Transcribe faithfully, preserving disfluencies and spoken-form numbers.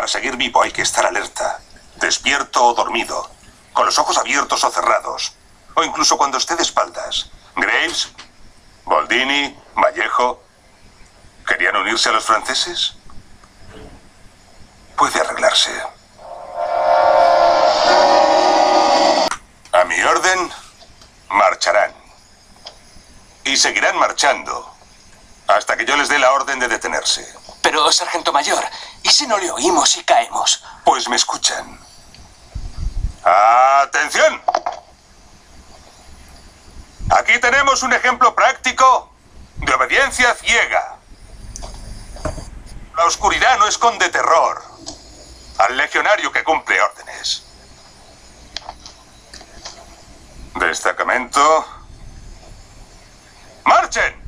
Para seguir vivo hay que estar alerta, despierto o dormido, con los ojos abiertos o cerrados, o incluso cuando esté de espaldas. Graves, Boldini, Vallejo, ¿querían unirse a los franceses? Puede arreglarse. A mi orden, marcharán. Y seguirán marchando hasta que yo les dé la orden de detenerse. Pero, sargento mayor, ¿y si no le oímos y caemos? Pues me escuchan. ¡Atención! Aquí tenemos un ejemplo práctico de obediencia ciega. La oscuridad no esconde terror al legionario que cumple órdenes. Destacamento. ¡Marchen!